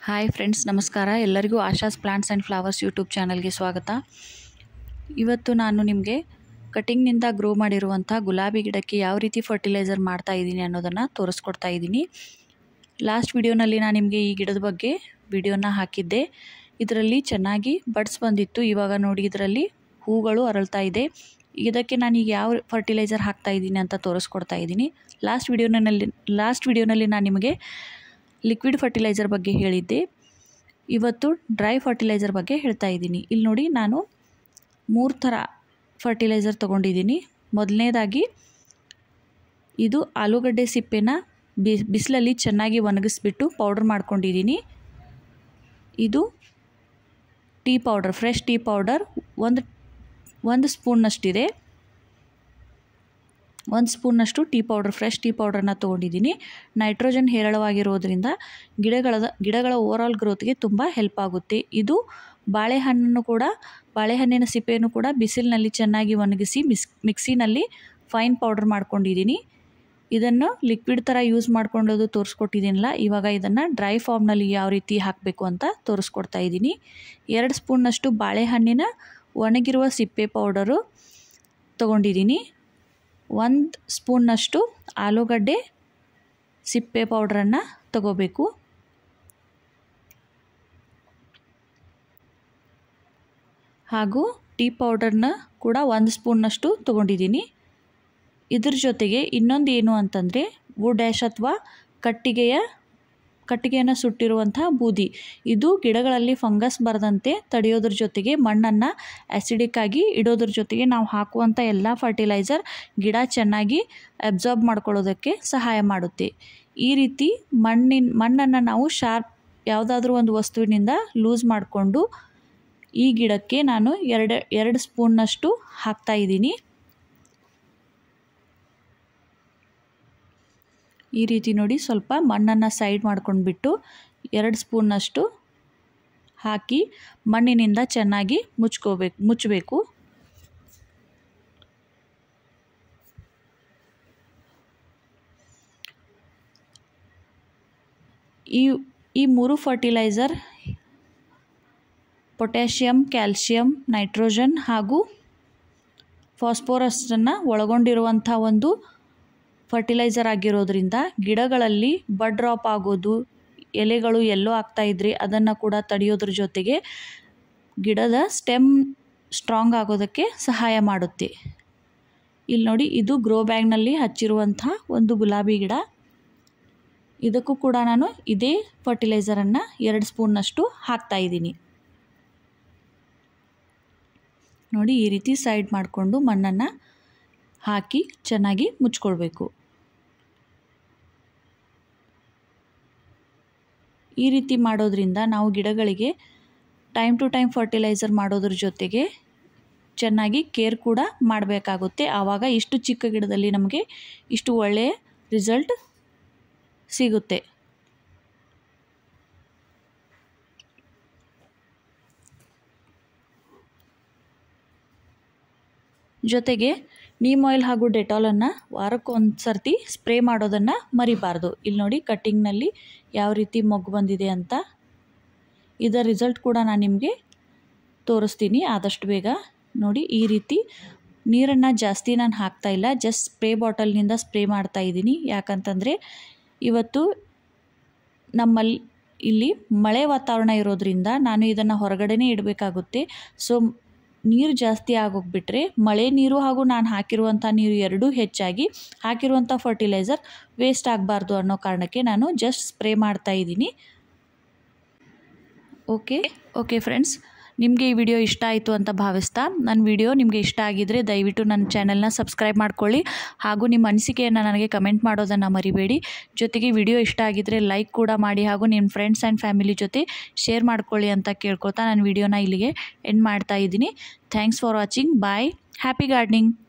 Hi friends, ನಮಸ್ಕಾರ. ಎಲ್ಲರಿಗೂ Asha's plants and flowers YouTube ಚಾನಲ್ಗೆ ಸ್ವಾಗತ. ಇವತ್ತು ನಾನು ನಿಮಗೆ ಕಟಿಂಗ್ನಿಂದ ಗ್ರೋ ಮಾಡಿರುವಂಥ ಗುಲಾಬಿ ಗಿಡಕ್ಕೆ ಯಾವ ರೀತಿ ಫರ್ಟಿಲೈಸರ್ ಮಾಡ್ತಾ ಇದ್ದೀನಿ ಅನ್ನೋದನ್ನು ತೋರಿಸ್ಕೊಡ್ತಾ ಇದ್ದೀನಿ. ಲಾಸ್ಟ್ ವಿಡಿಯೋನಲ್ಲಿ ನಾನು ನಿಮಗೆ ಈ ಗಿಡದ ಬಗ್ಗೆ ವಿಡಿಯೋನ ಹಾಕಿದ್ದೆ. ಇದರಲ್ಲಿ ಚೆನ್ನಾಗಿ ಬಡ್ಸ್ ಬಂದಿತ್ತು. ಇವಾಗ ನೋಡಿ ಇದರಲ್ಲಿ ಹೂಗಳು ಅರಳ್ತಾ ಇದೆ. ಇದಕ್ಕೆ ನಾನು ಈಗ ಯಾವ ಫರ್ಟಿಲೈಸರ್ ಹಾಕ್ತಾ ಇದ್ದೀನಿ ಅಂತ ತೋರಿಸ್ಕೊಡ್ತಾ ಇದ್ದೀನಿ. ಲಾಸ್ಟ್ ವಿಡಿಯೋನಲ್ಲಿ ನಾನು ನಿಮಗೆ ಲಿಕ್ವಿಡ್ ಫರ್ಟಿಲೈಸರ್ ಬಗ್ಗೆ ಹೇಳಿದ್ದೆ. ಇವತ್ತು ಡ್ರೈ ಫರ್ಟಿಲೈಸರ್ ಬಗ್ಗೆ ಹೇಳ್ತಾ ಇದ್ದೀನಿ. ಇಲ್ಲಿ ನೋಡಿ, ನಾನು 3 ಥರ ಫರ್ಟಿಲೈಸರ್ ತೊಗೊಂಡಿದ್ದೀನಿ. ಮೊದಲನೇದಾಗಿ ಇದು ಆಲೂಗಡ್ಡೆ ಸಿಪ್ಪೆನ ಬಿಸಿಲಲ್ಲಿ ಚೆನ್ನಾಗಿ ಒಣಗಿಸ್ಬಿಟ್ಟು ಪೌಡರ್ ಮಾಡ್ಕೊಂಡಿದ್ದೀನಿ. ಇದು tea powder, fresh tea powder ಒಂದು ಸ್ಪೂನ್ನಷ್ಟಿದೆ. 1 ಸ್ಪೂನ್ನಷ್ಟು ಟೀ ಪೌಡರ್, ಫ್ರೆಶ್ ಟೀ ಪೌಡರ್ನ ತೊಗೊಂಡಿದ್ದೀನಿ. ನೈಟ್ರೋಜನ್ ಹೇರಳವಾಗಿರೋದ್ರಿಂದ ಗಿಡಗಳ ಓವರಾಲ್ ಗ್ರೋತ್ಗೆ ತುಂಬ ಹೆಲ್ಪ್ ಆಗುತ್ತೆ. ಇದು ಬಾಳೆಹಣ್ಣಿನ ಸಿಪ್ಪೆಯನ್ನು ಕೂಡ ಬಿಸಿಲಿನಲ್ಲಿ ಚೆನ್ನಾಗಿ ಒಣಗಿಸಿ ಮಿಕ್ಸಿನಲ್ಲಿ ಫೈನ್ ಪೌಡರ್ ಮಾಡ್ಕೊಂಡಿದ್ದೀನಿ. ಇದನ್ನು ಲಿಕ್ವಿಡ್ ಥರ ಯೂಸ್ ಮಾಡ್ಕೊಳ್ಳೋದು ತೋರಿಸ್ಕೊಟ್ಟಿದ್ದೀನಲ್ಲ. ಇವಾಗ ಇದನ್ನು ಡ್ರೈ ಫಾರ್ಮ್ನಲ್ಲಿ ಯಾವ ರೀತಿ ಹಾಕಬೇಕು ಅಂತ ತೋರಿಸ್ಕೊಡ್ತಾ ಇದ್ದೀನಿ. 2 ಸ್ಪೂನ್ನಷ್ಟು ಬಾಳೆಹಣ್ಣಿನ ಒಣಗಿರುವ ಸಿಪ್ಪೆ ಪೌಡರು ತೊಗೊಂಡಿದ್ದೀನಿ. 1 ಸ್ಪೂನ್ನಷ್ಟು ಆಲೂಗಡ್ಡೆ ಸಿಪ್ಪೆ ಪೌಡ್ರನ್ನು ತಗೋಬೇಕು. ಹಾಗೂ ಟೀ ಪೌಡರ್ನ ಕೂಡ 1 ಸ್ಪೂನ್ನಷ್ಟು ತೊಗೊಂಡಿದ್ದೀನಿ. ಇದ್ರ ಜೊತೆಗೆ ಇನ್ನೊಂದು ಏನು ಅಂತಂದರೆ ವುಡ್ ಆ್ಯಶ್ ಅಥವಾ ಕಟ್ಟಿಗೆಯನ್ನು ಸುಟ್ಟಿರುವಂಥ ಬೂದಿ. ಇದು ಗಿಡಗಳಲ್ಲಿ ಫಂಗಸ್ ಬರದಂತೆ ತಡೆಯೋದ್ರ ಜೊತೆಗೆ ಮಣ್ಣನ್ನು ಆ್ಯಸಿಡಿಕ್ ಆಗಿ ಇಡೋದ್ರ ಜೊತೆಗೆ ನಾವು ಹಾಕುವಂಥ ಎಲ್ಲ ಫರ್ಟಿಲೈಸರ್ ಗಿಡ ಚೆನ್ನಾಗಿ ಅಬ್ಸಾರ್ಬ್ ಮಾಡ್ಕೊಳ್ಳೋದಕ್ಕೆ ಸಹಾಯ ಮಾಡುತ್ತೆ. ಈ ರೀತಿ ಮಣ್ಣನ್ನು ನಾವು ಶಾರ್ಪ್ ಯಾವುದಾದ್ರೂ ಒಂದು ವಸ್ತುವಿನಿಂದ ಲೂಸ್ ಮಾಡಿಕೊಂಡು ಈ ಗಿಡಕ್ಕೆ ನಾನು 2 ಸ್ಪೂನ್ನಷ್ಟು ಹಾಕ್ತಾಯಿದ್ದೀನಿ. ಈ ರೀತಿ ನೋಡಿ, ಸ್ವಲ್ಪ ಮಣ್ಣನ್ನು ಸೈಡ್ ಮಾಡ್ಕೊಂಡ್ಬಿಟ್ಟು 2 ಸ್ಪೂನ್ನಷ್ಟು ಹಾಕಿ ಮಣ್ಣಿನಿಂದ ಚೆನ್ನಾಗಿ ಮುಚ್ಚಬೇಕು. ಈ 3 ಫರ್ಟಿಲೈಸರ್ ಪೊಟ್ಯಾಷಿಯಮ್, ಕ್ಯಾಲ್ಶಿಯಂ, ನೈಟ್ರೋಜನ್ ಹಾಗೂ ಫಾಸ್ಫರಸನ್ನು ಒಳಗೊಂಡಿರುವಂಥ ಒಂದು ಫರ್ಟಿಲೈಸರ್ ಆಗಿರೋದ್ರಿಂದ ಗಿಡಗಳಲ್ಲಿ ಬಡ್ ಡ್ರಾಪ್ ಆಗೋದು, ಎಲೆಗಳು ಎಲ್ಲೋ ಆಗ್ತಾಯಿದ್ರೆ ಅದನ್ನು ಕೂಡ ತಡೆಯೋದ್ರ ಜೊತೆಗೆ ಗಿಡದ ಸ್ಟೆಮ್ ಸ್ಟ್ರಾಂಗ್ ಆಗೋದಕ್ಕೆ ಸಹಾಯ ಮಾಡುತ್ತೆ. ಇಲ್ಲಿ ನೋಡಿ, ಇದು ಗ್ರೋ ಬ್ಯಾಗ್ನಲ್ಲಿ ಹಚ್ಚಿರುವಂಥ ಒಂದು ಗುಲಾಬಿ ಗಿಡ. ಇದಕ್ಕೂ ಕೂಡ ನಾನು ಇದೇ ಫರ್ಟಿಲೈಸರನ್ನು 2 ಸ್ಪೂನ್ನಷ್ಟು ಹಾಕ್ತಾಯಿದ್ದೀನಿ. ನೋಡಿ, ಈ ರೀತಿ ಸೈಡ್ ಮಾಡಿಕೊಂಡು ಮಣ್ಣನ್ನು ಹಾಕಿ ಚೆನ್ನಾಗಿ ಮುಚ್ಕೊಳ್ಬೇಕು. ಈ ರೀತಿ ಮಾಡೋದ್ರಿಂದ ನಾವು ಗಿಡಗಳಿಗೆ ಟೈಮ್ ಟು ಟೈಮ್ ಫರ್ಟಿಲೈಸರ್ ಮಾಡೋದ್ರ ಜೊತೆಗೆ ಚೆನ್ನಾಗಿ ಕೇರ್ ಕೂಡ ಮಾಡಬೇಕಾಗುತ್ತೆ. ಆವಾಗ ಇಷ್ಟು ಚಿಕ್ಕ ಗಿಡದಲ್ಲಿ ನಮಗೆ ಇಷ್ಟು ಒಳ್ಳೆಯ ರಿಸಲ್ಟ್ ಸಿಗುತ್ತೆ. ಜೊತೆಗೆ ನೀಮ್ ಆಯಿಲ್ ಹಾಗೂ ಡೆಟಾಲನ್ನು ವಾರಕ್ಕೊಂದು ಸರ್ತಿ ಸ್ಪ್ರೇ ಮಾಡೋದನ್ನು ಮರಿಬಾರ್ದು. ಇಲ್ಲಿ ನೋಡಿ, ಕಟ್ಟಿಂಗ್ನಲ್ಲಿ ಯಾವ ರೀತಿ ಮೊಗ್ಗು ಬಂದಿದೆ ಅಂತ. ಇದರ ರಿಸಲ್ಟ್ ಕೂಡ ನಾನು ನಿಮಗೆ ತೋರಿಸ್ತೀನಿ ಆದಷ್ಟು ಬೇಗ. ನೋಡಿ, ಈ ರೀತಿ ನೀರನ್ನು ಜಾಸ್ತಿ ನಾನು ಹಾಕ್ತಾಯಿಲ್ಲ, ಜಸ್ಟ್ ಸ್ಪ್ರೇ ಬಾಟಲ್ನಿಂದ ಸ್ಪ್ರೇ ಮಾಡ್ತಾಯಿದ್ದೀನಿ. ಯಾಕಂತಂದರೆ ಇವತ್ತು ನಮ್ಮಲ್ಲಿ ಇಲ್ಲಿ ಮಳೆ ವಾತಾವರಣ ಇರೋದ್ರಿಂದ ನಾನು ಇದನ್ನು ಹೊರಗಡೆನೇ ಇಡಬೇಕಾಗುತ್ತೆ. ಸೊ ನೀರು ಜಾಸ್ತಿ ಆಗೋಗ್ಬಿಟ್ರೆ ಮಳೆ ನೀರು ಹಾಗೂ ನಾನು ಹಾಕಿರುವಂಥ ನೀರು ಎರಡೂ ಹೆಚ್ಚಾಗಿ ಹಾಕಿರುವಂಥ ಫರ್ಟಿಲೈಸರ್ ವೇಸ್ಟ್ ಆಗಬಾರ್ದು ಅನ್ನೋ ಕಾರಣಕ್ಕೆ ನಾನು ಜಸ್ಟ್ ಸ್ಪ್ರೇ ಮಾಡ್ತಾಯಿದ್ದೀನಿ. ಓಕೆ ಫ್ರೆಂಡ್ಸ್, ನಿಮಗೆ ಈ ವಿಡಿಯೋ ಇಷ್ಟ ಆಯಿತು ಅಂತ ಭಾವಿಸ್ತಾ, ನನ್ನ ವಿಡಿಯೋ ನಿಮಗೆ ಇಷ್ಟ ಆಗಿದ್ದರೆ ದಯವಿಟ್ಟು ನನ್ನ ಚಾನಲ್ನ ಸಬ್ಸ್ಕ್ರೈಬ್ ಮಾಡ್ಕೊಳ್ಳಿ. ಹಾಗೂ ನಿಮ್ಮ ಅನಿಸಿಕೆಯನ್ನು ನನಗೆ ಕಮೆಂಟ್ ಮಾಡೋದನ್ನು ಮರಿಬೇಡಿ. ಜೊತೆಗೆ ವಿಡಿಯೋ ಇಷ್ಟ ಆಗಿದ್ದರೆ ಲೈಕ್ ಕೂಡ ಮಾಡಿ ಹಾಗೂ ನಿಮ್ಮ ಫ್ರೆಂಡ್ಸ್ ಆ್ಯಂಡ್ ಫ್ಯಾಮಿಲಿ ಜೊತೆ ಶೇರ್ ಮಾಡ್ಕೊಳ್ಳಿ ಅಂತ ಕೇಳ್ಕೊತಾ ನನ್ನ ವಿಡಿಯೋನ ಇಲ್ಲಿಗೆ ಎಂಡ್ ಮಾಡ್ತಾ ಇದ್ದೀನಿ. Thanks for watching. Bye. Happy gardening.